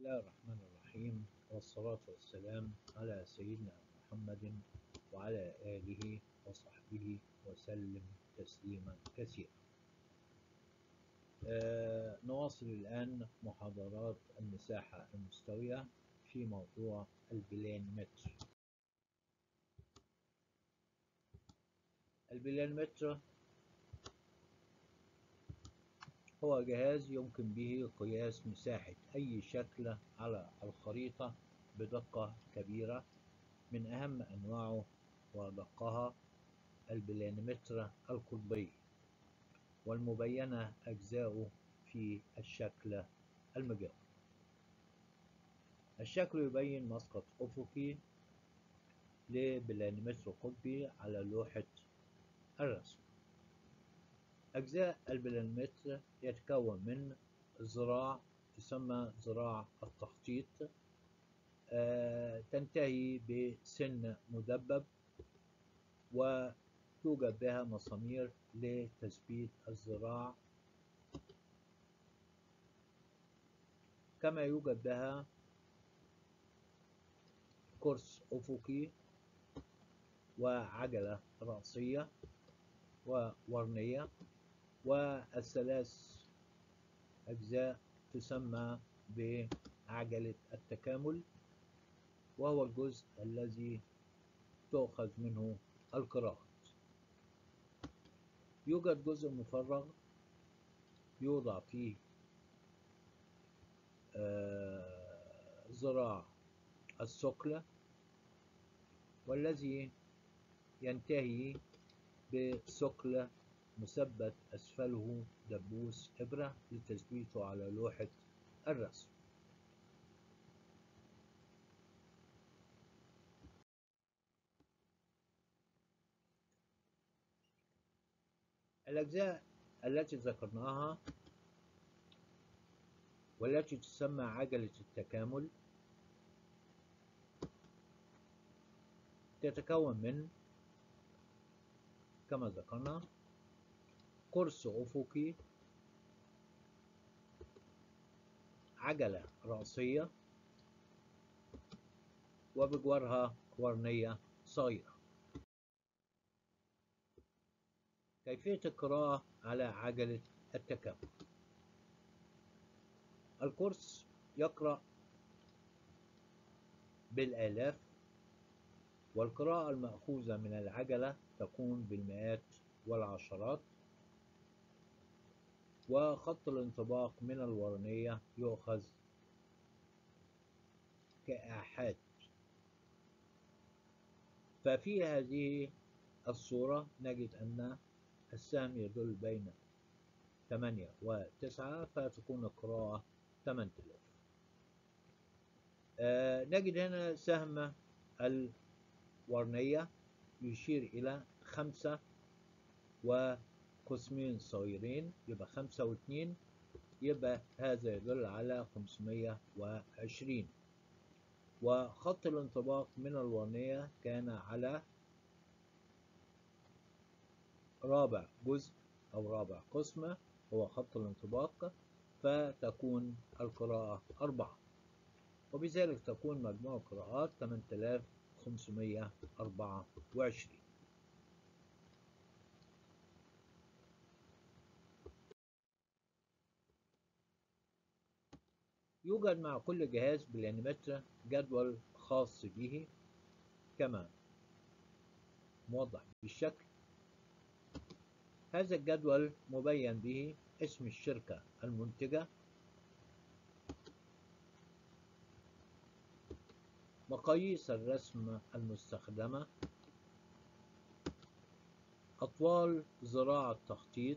الله الرحمن الرحيم، والصلاة والسلام على سيدنا محمد وعلى آله وصحبه وسلم تسليما كثيرا. نواصل الآن محاضرات المساحة المستوية في موضوع البلان متر. البلان متر هو جهاز يمكن به قياس مساحة أي شكل على الخريطة بدقة كبيرة. من أهم أنواعه ودقها البلانمتر القطبي، والمبينة أجزاؤه في الشكل المجاور. الشكل يبين مسقط أفقي لبلانمتر قطبي على لوحة الرسم. أجزاء البلانمتر يتكون من ذراع تسمى ذراع التخطيط، تنتهي بسن مدبب وتوجد بها مسامير لتثبيت الذراع، كما يوجد بها قرص أفقي وعجلة رأسية وورنية، والثلاث أجزاء تسمى بعجلة التكامل، وهو الجزء الذي تؤخذ منه القراءات. يوجد جزء مفرغ يوضع فيه ذراع الثقل، والذي ينتهي بثقل مثبت أسفله دبوس إبرة لتثبيته على لوحة الرسم. الأجزاء التي ذكرناها والتي تسمى عجلة التكامل تتكون من، كما ذكرنا، قرص أفقي، عجلة رأسية، وبجوارها ورنية صغيرة. كيفية القراءة على عجلة التكامل: القرص يقرأ بالآلاف، والقراءة المأخوذة من العجلة تكون بالمئات والعشرات، وخط الانطباق من الورنية يؤخذ كآحاد. ففي هذه الصورة نجد أن السهم يدل بين 8 و9، فتكون القراءة 8000. نجد هنا سهم الورنية يشير إلى 5 وقسمين صغيرين، يبقى 5 و2، يبقى هذا يدل على 520. وخط الانطباق من الورنية كان على رابع جزء أو رابع قسمة، هو خط الانطباق، فتكون القراءة 4، وبذلك تكون مجموع القراءات 8524. يوجد مع كل جهاز بلانمتر جدول خاص به كما موضح بالشكل. هذا الجدول مبين به اسم الشركة المنتجة، مقاييس الرسم المستخدمة، أطوال ذراع التخطيط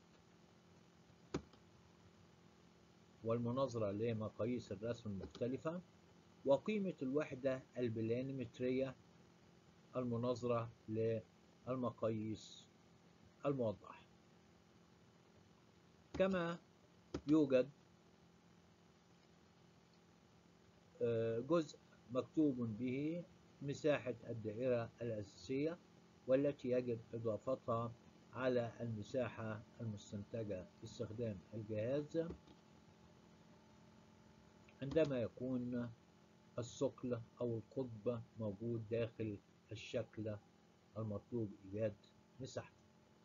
والمناظرة لمقاييس الرسم المختلفة، وقيمة الوحدة البلانمترية المناظرة للمقاييس الموضحة. كما يوجد جزء مكتوب به مساحة الدائرة الأساسية، والتي يجب إضافتها على المساحة المستنتجة باستخدام الجهاز عندما يكون الثقل أو القطب موجود داخل الشكل المطلوب إيجاد مساحته.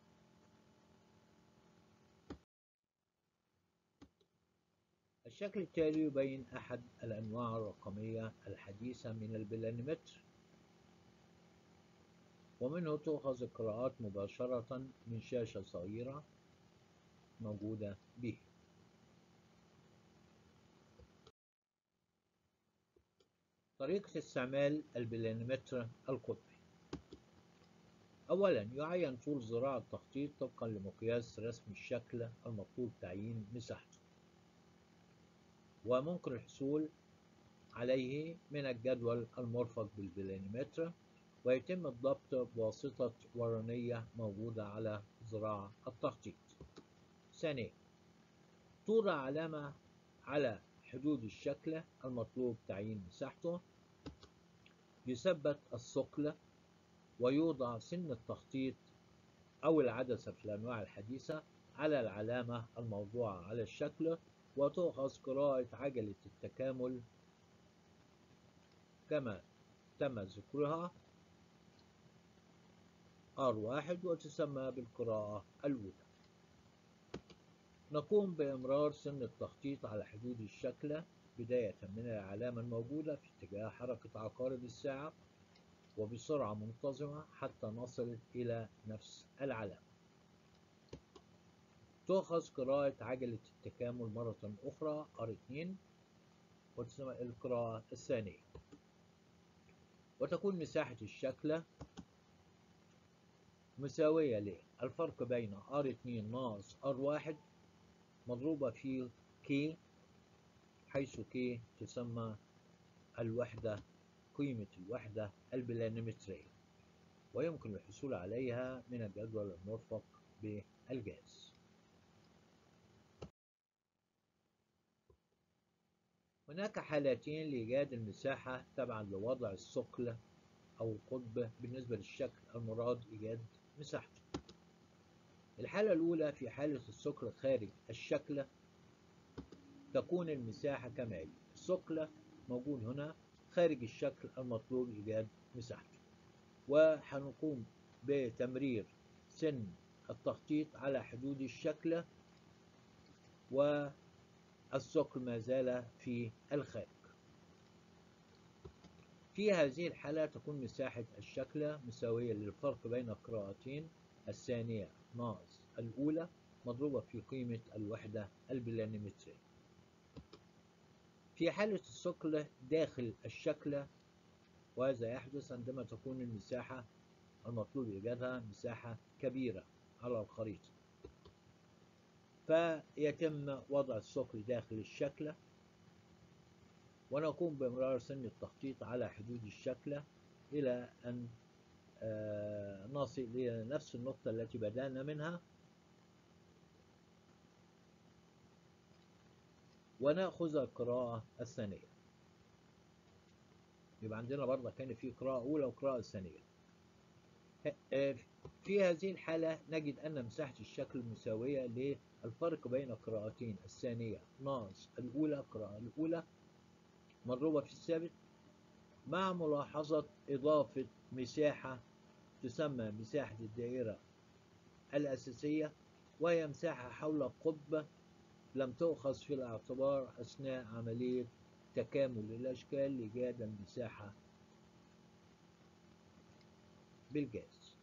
الشكل التالي يبين أحد الأنواع الرقمية الحديثة من البلانيمتر، ومنه تؤخذ القراءات مباشرة من شاشة صغيرة موجودة به. طريقة استعمال البلانيمتر القطبي: أولا يعين طول ذراع التخطيط طبقا لمقياس رسم الشكل المطلوب تعيين مساحته، وممكن الحصول عليه من الجدول المرفق بالبلانيمتر، ويتم الضبط بواسطة ورانية موجودة على ذراع التخطيط. ثانيا توضع علامة على حدود الشكل المطلوب تعيين مساحته، يثبت الثقل، ويوضع سن التخطيط أو العدسة في الأنواع الحديثة على العلامة الموضوعة على الشكل، وتؤخذ قراءة عجلة التكامل كما تم ذكرها R1 وتسمى بالقراءة الأولى. نقوم بإمرار سن التخطيط على حدود الشكل بداية من العلامة الموجودة في اتجاه حركة عقارب الساعة وبسرعة منتظمة حتى نصل إلى نفس العلامة. تؤخذ قراءة عجلة التكامل مرة أخرى R2 وتسمى القراءة الثانية، وتكون مساحة الشكل مساوية للفرق بين R2 ناقص R1 مضروبة في K، حيث K تسمى الوحدة، قيمة الوحدة البلانيمترية، ويمكن الحصول عليها من الجدول المرفق بالجهاز. هناك حالتين لإيجاد المساحة تبعا لوضع الثقل أو القطب بالنسبة للشكل المراد إيجاد مساحته. الحالة الأولى في حالة الثقل خارج الشكل تكون المساحة كما يلي: الثقل موجود هنا خارج الشكل المطلوب إيجاد مساحته، وهنقوم بتمرير سن التخطيط على حدود الشكل، والثقل ما زال في الخارج. في هذه الحالة تكون مساحة الشكل مساوية للفرق بين القراءتين، الثانية ناقص الأولى مضروبة في قيمة الوحدة البلانيمترية. في حالة الثقل داخل الشكل، وهذا يحدث عندما تكون المساحة المطلوب إيجادها مساحة كبيرة على الخريطة، فيتم وضع الثقل داخل الشكل، ونقوم بإمرار سن التخطيط على حدود الشكل إلى أن نصل إلى نفس النقطة التي بدأنا منها، ونأخذ القراءة الثانية. يبقى عندنا برضه كان في قراءة أولى وقراءة ثانية. في هذه الحالة نجد أن مساحة الشكل مساوية للفرق بين القراءتين، الثانية ناقص الأولى، القراءة الأولى مضروبة في الثابت، مع ملاحظة إضافة مساحة تسمى مساحة الدائرة الأساسية، وهي مساحة حول القطب لم تؤخذ في الاعتبار أثناء عملية تكامل الأشكال لإيجاد المساحة بالجاز.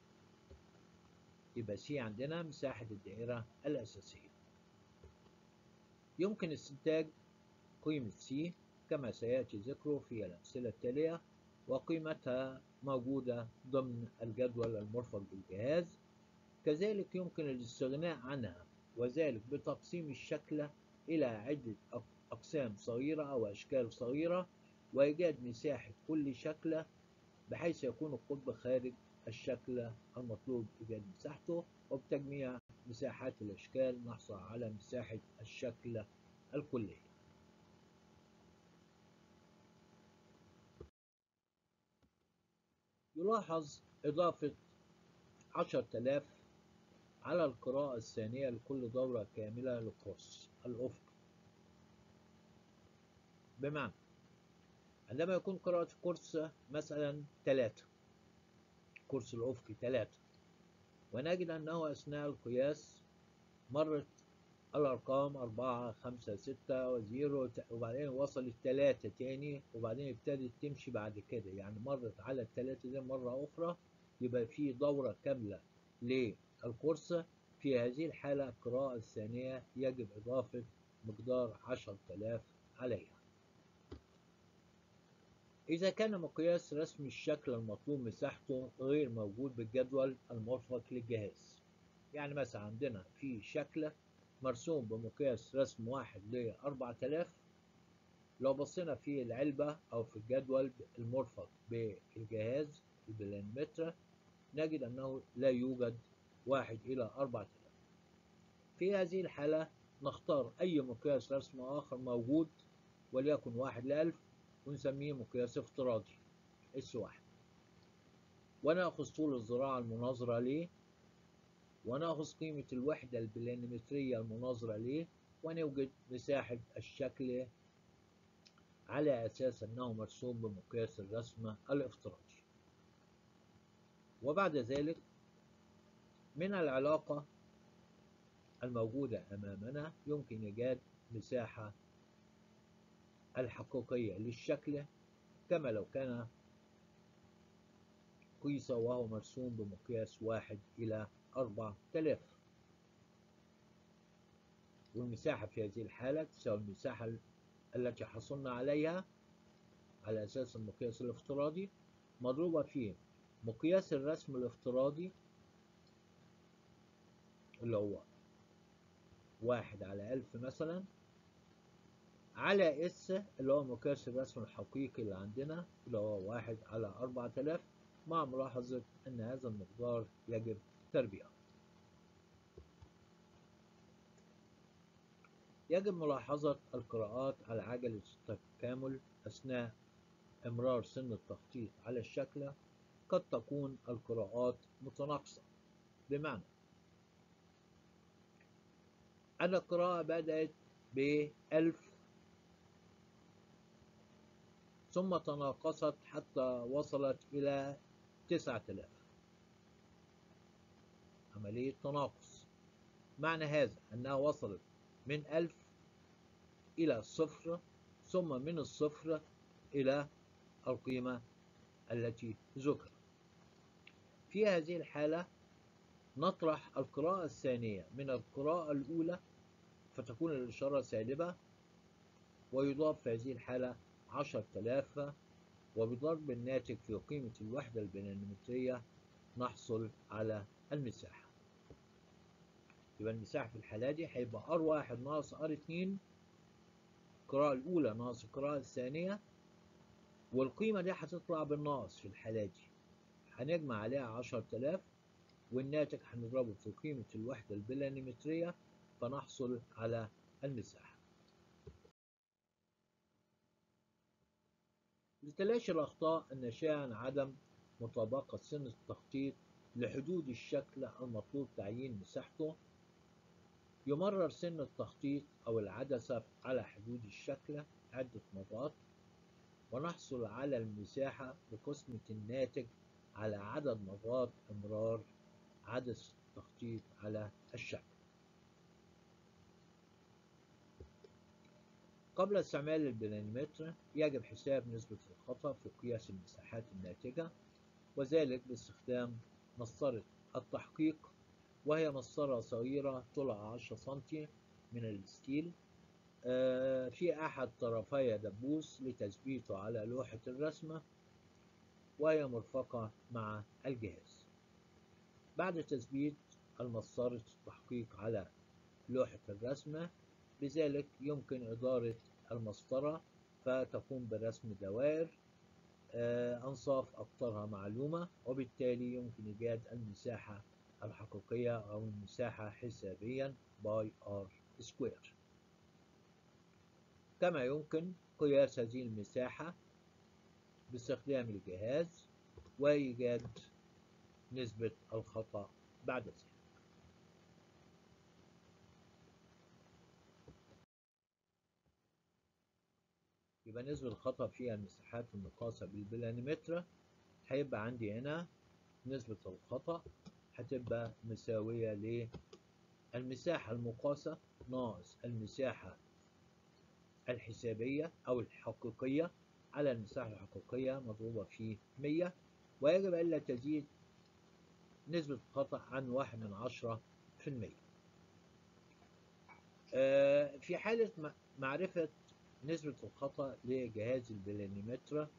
يبقى سي عندنا مساحة الدائرة الأساسية. يمكن استنتاج قيمة سي كما سيأتي ذكره في الأمثلة التالية، وقيمتها موجودة ضمن الجدول المرفق بالجهاز. كذلك يمكن الاستغناء عنها، وذلك بتقسيم الشكل إلى عدة أقسام صغيرة أو أشكال صغيرة، وإيجاد مساحة كل شكل بحيث يكون القطب خارج الشكل المطلوب إيجاد مساحته، وبتجميع مساحات الأشكال نحصل على مساحة الشكل الكلي. يلاحظ إضافة 10,000 على القراءة الثانية لكل دورة كاملة للقرص الأفقي. بمعنى عندما يكون قراءة القرص مثلا 3، القرص الأفقي 3، ونجد أنه أثناء القياس مرت الأرقام 4 5 6 و0 وبعدين وصلت 3 تاني، وبعدين ابتدت تمشي بعد كده، يعني مرت على الثلاثة دي مرة أخرى، يبقى في دورة كاملة للقرص. في هذه الحالة القراءة الثانية يجب إضافة مقدار 10,000 عليها. إذا كان مقياس رسم الشكل المطلوب مساحته غير موجود بالجدول المرفق للجهاز، يعني مثلا عندنا في شكل مرسوم بمقياس رسم 1/4000، لو بصينا في العلبة أو في الجدول المرفق بالجهاز البلانمتر نجد أنه لا يوجد 1/4000. في هذه الحالة نختار أي مقياس رسم آخر موجود، وليكن 1/1000، ونسميه مقياس افتراضي S1، ونأخذ طول الذراع المناظرة ليه، ونأخذ قيمة الوحدة البلانمترية المناظرة ليه، ونوجد مساحة الشكل على أساس أنه مرسوم بمقياس الرسم الافتراضي. وبعد ذلك من العلاقة الموجودة أمامنا يمكن إيجاد مساحة الحقيقية للشكل كما لو كان قيس وهو مرسوم بمقياس 1/4000، والمساحة في هذه الحالة تساوي المساحة التي حصلنا عليها على أساس المقياس الافتراضي مضروبة في مقياس الرسم الافتراضي اللي هو 1/1000 مثلا، على اس اللي هو مقياس الرسم الحقيقي اللي عندنا اللي هو 1/4000، مع ملاحظة أن هذا المقدار يجب تربيعه. يجب ملاحظة القراءات على عجلة التكامل أثناء إمرار سن التخطيط على الشكل. قد تكون القراءات متناقصة، بمعنى أن القراءة بدأت ب1000 ثم تناقصت حتى وصلت إلى 9000، عملية تناقص. معنى هذا أنها وصلت من 1000 إلى 0، ثم من 0 إلى القيمة التي ذكرت. في هذه الحالة نطرح القراءة الثانية من القراءة الأولى فتكون الإشارة سالبة، ويضاف في هذه الحالة 10,000، وبضرب الناتج في قيمة الوحدة البلانمترية نحصل على المساحة. يبقى المساحة في الحالة دي هيبقى R1 ناقص R2، القراءة الأولى ناقص القراءة الثانية، والقيمة دي هتطلع بالناقص في الحالة دي، هنجمع عليها 10,000، والناتج هنضربه في قيمة الوحدة البلانمترية فنحصل على المساحة. لتلاشي الأخطاء الناشئة عن عدم مطابقة سن التخطيط لحدود الشكل المطلوب تعيين مساحته، يمرر سن التخطيط أو العدسة على حدود الشكل عدة مرات، ونحصل على المساحة بقسمة الناتج على عدد مرات إمرار عدسة التخطيط على الشكل. قبل استعمال البلانمتر يجب حساب نسبة الخطأ في قياس المساحات الناتجة، وذلك باستخدام مسطرة التحقيق، وهي مسطرة صغيرة طولها 10 سم من الستيل في أحد طرفي دبوس لتثبيته على لوحة الرسمة، وهي مرفقة مع الجهاز. بعد تثبيت المسطرة التحقيق على لوحة الرسمة بذلك يمكن إدارة المسطرة فتقوم برسم دوائر أنصاف أقطارها معلومة، وبالتالي يمكن إيجاد المساحة الحقيقية أو المساحة حسابيا باي R سكوير. كما يمكن قياس هذه المساحة باستخدام الجهاز وإيجاد نسبة الخطأ بعد ذلك. يبقى نسبة الخطأ في المساحات المقاسة بالبلانيمتر هيبقى عندي هنا نسبة الخطأ هتبقى مساوية للمساحة المقاسة ناقص المساحة الحسابية أو الحقيقية على المساحة الحقيقية مضروبة في 100، ويجب ألا تزيد نسبة الخطأ عن 1/10%. في حالة معرفة نسبة الخطأ لجهاز البلانيمتر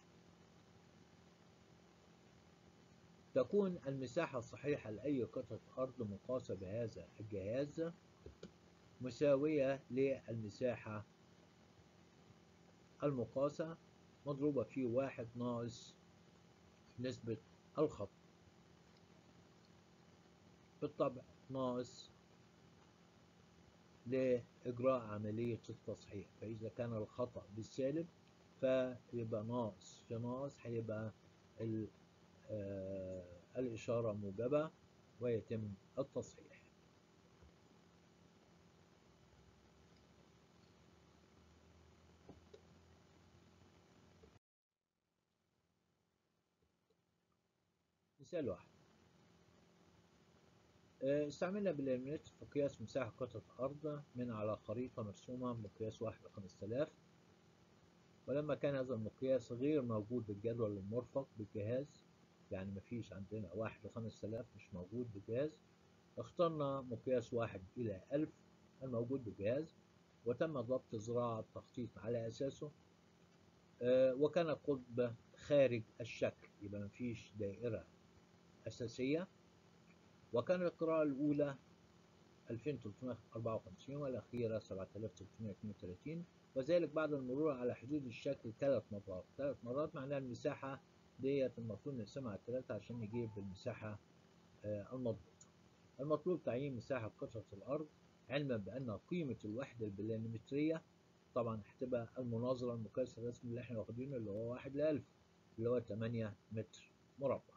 تكون المساحة الصحيحة لأي قطعة أرض مقاسة بهذا الجهاز مساوية للمساحة المقاسة مضروبة في 1 ناقص نسبة الخطأ، بالطبع ناقص لإجراء عملية التصحيح. فإذا كان الخطأ بالسالب فيبقى ناقص في ناقص هيبقى الإشارة موجبة ويتم التصحيح. مثال واحد، استعملنا بالإلمنت في قياس مساحة قطعة أرض من على خريطة مرسومة بمقياس 1/5000، ولما كان هذا المقياس غير موجود بالجدول المرفق بالجهاز، يعني مفيش عندنا 1/5000 مش موجود بالجهاز، اخترنا مقياس 1/1000 الموجود بالجهاز وتم ضبط زراعة التخطيط على أساسه، وكان القطب خارج الشكل، يبقى مفيش دائرة أساسية، وكان القراءة الأولى 2354 والأخيرة 7332، وذلك بعد المرور على حدود الشكل 3 مرات. 3 مرات معناها المساحة ديت المفروض نقسمها على 3 عشان نجيب المساحة المضبوطة. المطلوب تعيين مساحة قطعة الأرض علما بأن قيمة الوحدة البلانيمترية طبعا هتبقى المناظرة المقياس الرسمي اللي احنا واخدينه اللي هو 1/1000 اللي هو 8 متر مربع.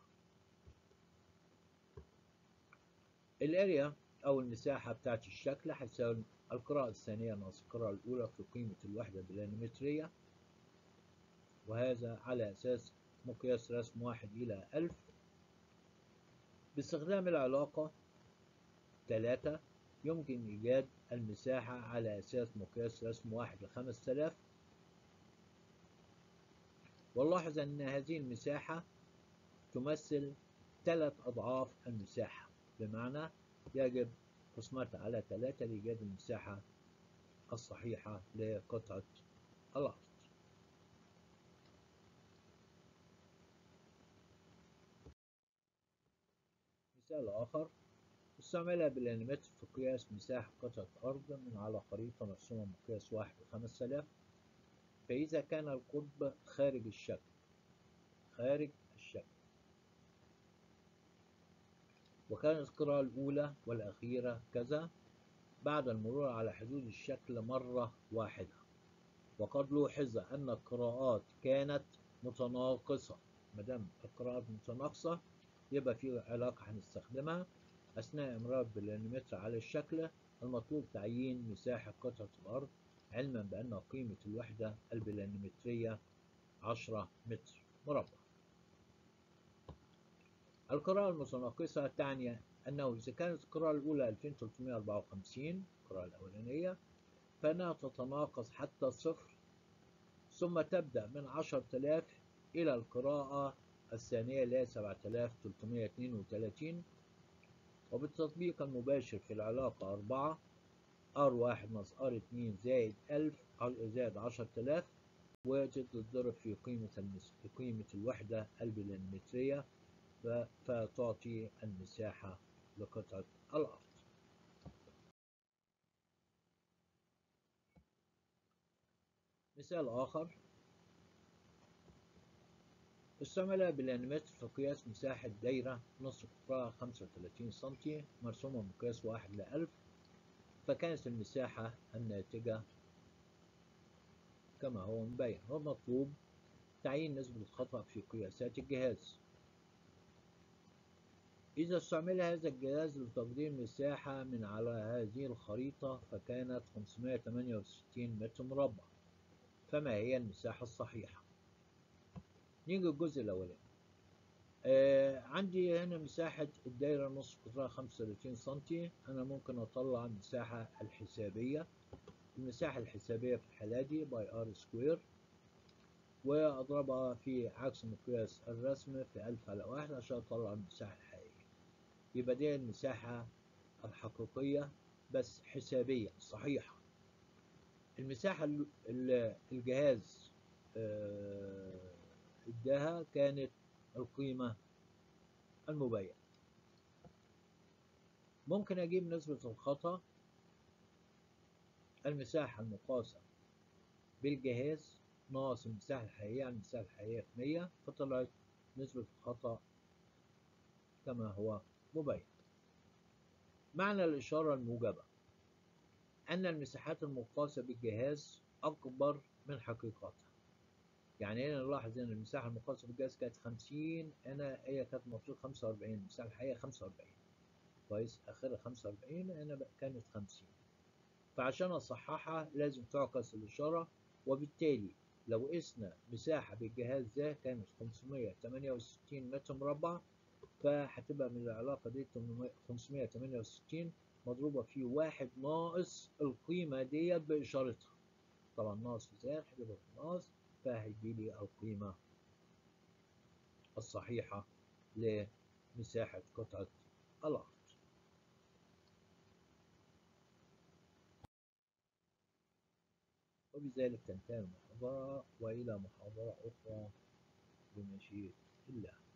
الاريا أو المساحة بتاعت الشكل هتساوي القراءة الثانية ناقص القراءة الأولى في قيمة الوحدة البلانيمترية، وهذا على أساس مقياس رسم 1/1000 باستخدام العلاقة 3. يمكن إيجاد المساحة على أساس مقياس رسم 1/5000، ونلاحظ أن هذه المساحة تمثل 3 أضعاف المساحة، بمعنى يجب قسمتها على 3 لإيجاد المساحة الصحيحة لقطعة الأرض. مثال آخر، استعملها بالأنيمتر في قياس مساحة قطعة أرض من على خريطة مرسومة مقياس 1/5000، فإذا كان القطب خارج الشكل وكانت القراءة الأولى والأخيرة كذا بعد المرور على حدود الشكل مرة واحدة، وقد لوحظ أن القراءات كانت متناقصة. مادام القراءات متناقصة يبقى في علاقة هنستخدمها أثناء إمرار بالأنيمتر على الشكل. المطلوب تعيين مساحة قطعة الأرض علما بأن قيمة الوحدة البلانيمترية 10 متر مربع. القراءة المتناقصة تعني أنه إذا كانت القراءة الأولى 2354 القراءة الأولانية فإنها تتناقص حتى صفر، ثم تبدأ من 10000 إلى القراءة الثانية اللي هي 7332، وبالتطبيق المباشر في العلاقة 4 R1 ناقص R2 زائد 1000 زائد 10000 وتتضرب في قيمة الوحدة البلانيمترية فتعطي المساحة لقطعة الأرض. مثال آخر، استعمل بالأنيمتر في قياس مساحة دايرة نصف قطرها 35 سنتي مرسومة بقياس 1/1000، فكانت المساحة الناتجة كما هو مبين، والمطلوب تعيين نسبة الخطأ في قياسات الجهاز. إذا استعمل هذا الجهاز لتقدير مساحة من على هذه الخريطة فكانت 568 متر مربع، فما هي المساحة الصحيحة؟ نيجي الجزء الأولاني. عندي هنا مساحة الدايرة نص قطرها 35 سنتي. أنا ممكن أطلع المساحة الحسابية. المساحة الحسابية في الحالة دي باي ار سكوير، وأضربها في عكس مقياس الرسم في 1000/1 عشان أطلع المساحة الحقيقية. يبقى دي المساحة الحقيقية بس حسابية صحيحة. المساحة اللي الجهاز اداها كانت القيمة المبينة. ممكن أجيب نسبة الخطأ، المساحة المقاسة بالجهاز ناقص المساحة الحقيقية، يعني المساحة الحقيقية في 100، فطلعت نسبة الخطأ كما هو مبين. معنى الإشارة الموجبة أن المساحات المقاسة بالجهاز أكبر من حقيقتها. يعني هنا نلاحظ أن المساحة المقاسة بالجهاز كانت 50، هي كانت المفروض 45، المساحة الحقيقية 45. كويس، آخرها 45، هنا كانت 50. فعشان أصححها لازم تعكس الإشارة، وبالتالي لو قسنا مساحة بالجهاز ده كانت 568 متر مربع، فهتبقى من العلاقة دي 568 مضروبة في 1 ناقص القيمة ديت بإشارتها. طبعا ناقص في زائد هتبقى في ناقص، فهيجي لي القيمة الصحيحة لمساحة قطعة الأرض. وبذلك تنتهي المحاضرة، وإلى محاضرة أخرى بمشيئة الله.